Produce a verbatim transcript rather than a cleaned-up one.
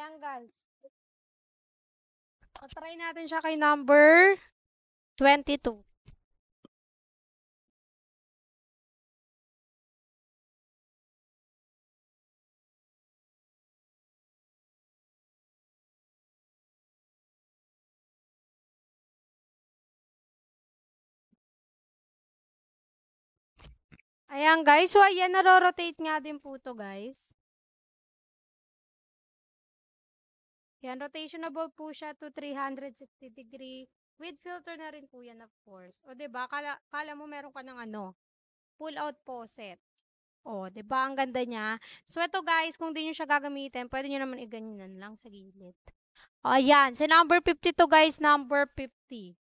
Ayan, guys. So, try natin siya kay number twenty-two. Ayan, guys. So, ayan, naro-rotate nga din po to, guys. Yan, rotationable po siya to three hundred sixty degree. With filter na rin po yan, of course. O, diba? Kala, kala mo meron ka ng ano, pull-out faucet. O, diba? Ang ganda niya. So, ito, guys, kung di nyo siya gagamitin, pwede nyo naman iganyan lang sa gilid. O, ayan. So, number fifty to, guys. Number fifty.